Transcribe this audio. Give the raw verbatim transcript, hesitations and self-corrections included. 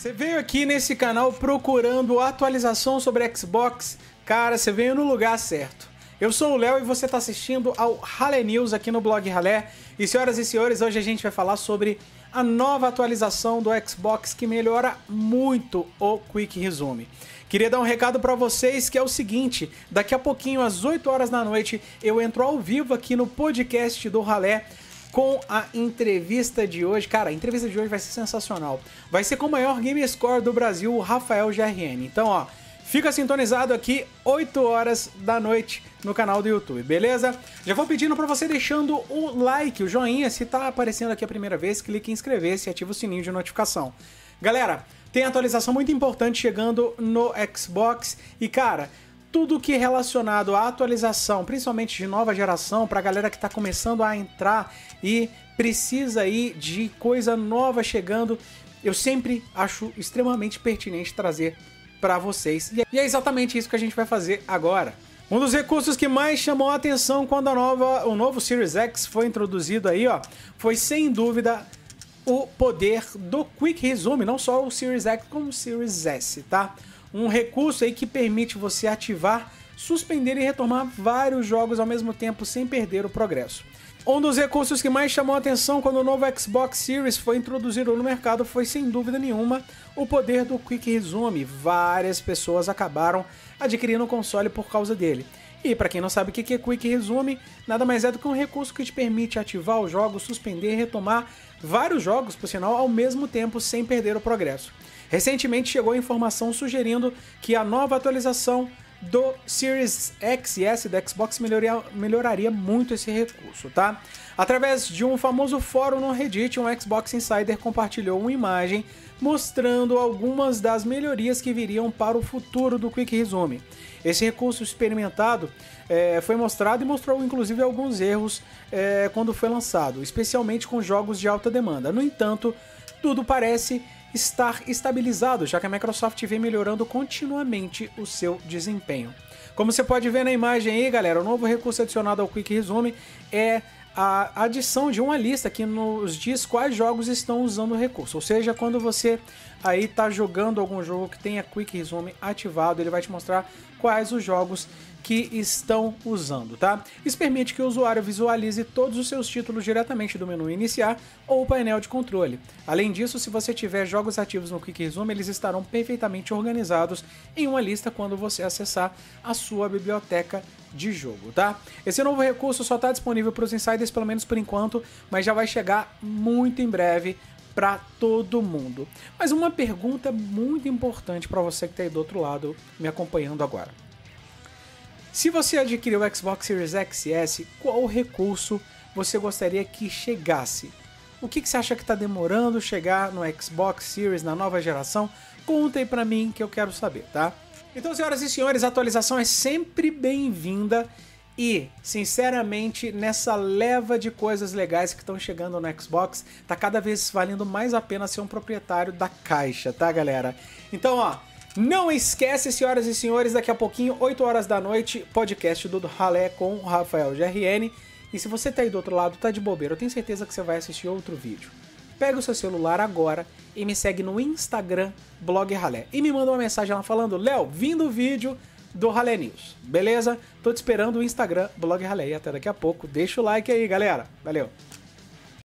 Você veio aqui nesse canal procurando atualização sobre Xbox? Cara, você veio no lugar certo. Eu sou o Léo e você está assistindo ao Ralé News aqui no blog Ralé. E senhoras e senhores, hoje a gente vai falar sobre a nova atualização do Xbox que melhora muito o Quick Resume. Queria dar um recado para vocês que é o seguinte: daqui a pouquinho, às oito horas da noite, eu entro ao vivo aqui no podcast do Ralé com a entrevista de hoje. Cara, a entrevista de hoje vai ser sensacional. Vai ser com o maior game score do Brasil, o Rafael G R N. Então, ó, fica sintonizado aqui, oito horas da noite, no canal do YouTube, beleza? Já vou pedindo pra você deixando o like, o joinha. Se tá aparecendo aqui a primeira vez, clique em inscrever-se e ativa o sininho de notificação. Galera, tem atualização muito importante chegando no Xbox e, cara, tudo que é relacionado à atualização, principalmente de nova geração, pra galera que tá começando a entrar e precisa aí de coisa nova chegando, eu sempre acho extremamente pertinente trazer pra vocês. E é exatamente isso que a gente vai fazer agora. Um dos recursos que mais chamou a atenção quando a nova, o novo Series X foi introduzido aí, ó, foi sem dúvida o poder do Quick Resume, não só o Series X como o Series S, tá? Um recurso aí que permite você ativar, suspender e retomar vários jogos ao mesmo tempo sem perder o progresso. Um dos recursos que mais chamou a atenção quando o novo Xbox Series foi introduzido no mercado foi, sem dúvida nenhuma, o poder do Quick Resume. Várias pessoas acabaram adquirindo o console por causa dele. E para quem não sabe o que é Quick Resume, nada mais é do que um recurso que te permite ativar os jogos, suspender e retomar vários jogos, por sinal, ao mesmo tempo sem perder o progresso. Recentemente chegou a informação sugerindo que a nova atualização do Series X e S do Xbox melhoraria, melhoraria muito esse recurso, tá? Através de um famoso fórum no Reddit, um Xbox Insider compartilhou uma imagem mostrando algumas das melhorias que viriam para o futuro do Quick Resume. Esse recurso experimentado é, foi mostrado e mostrou inclusive alguns erros é, quando foi lançado, especialmente com jogos de alta demanda. No entanto, tudo parece estar estabilizado, já que a Microsoft vem melhorando continuamente o seu desempenho. Como você pode ver na imagem aí, galera, o novo recurso adicionado ao Quick Resume é a adição de uma lista que nos diz quais jogos estão usando o recurso. Ou seja, quando você aí tá jogando algum jogo que tenha Quick Resume ativado, ele vai te mostrar quais os jogos que estão usando, tá? Isso permite que o usuário visualize todos os seus títulos diretamente do menu iniciar ou painel de controle. Além disso, se você tiver jogos ativos no Quick Resume, eles estarão perfeitamente organizados em uma lista quando você acessar a sua biblioteca de jogo, tá? Esse novo recurso só está disponível para os insiders, pelo menos por enquanto, mas já vai chegar muito em breve para todo mundo. Mas uma pergunta muito importante para você que está aí do outro lado me acompanhando agora. Se você adquiriu o Xbox Series X e S, qual recurso você gostaria que chegasse? O que, que você acha que está demorando chegar no Xbox Series na nova geração? Conta aí pra mim que eu quero saber, tá? Então, senhoras e senhores, a atualização é sempre bem-vinda e, sinceramente, nessa leva de coisas legais que estão chegando no Xbox, tá cada vez valendo mais a pena ser um proprietário da caixa, tá, galera? Então, ó, não esquece, senhoras e senhores, daqui a pouquinho, oito horas da noite, podcast do Ralé com o Rafael G R N. E se você tá aí do outro lado, tá de bobeira, eu tenho certeza que você vai assistir outro vídeo. Pega o seu celular agora e me segue no Instagram, blog Ralé. E me manda uma mensagem lá falando: Léo, vindo o vídeo do Ralé News, beleza? Tô te esperando no Instagram, blog Ralé. E até daqui a pouco. Deixa o like aí, galera. Valeu!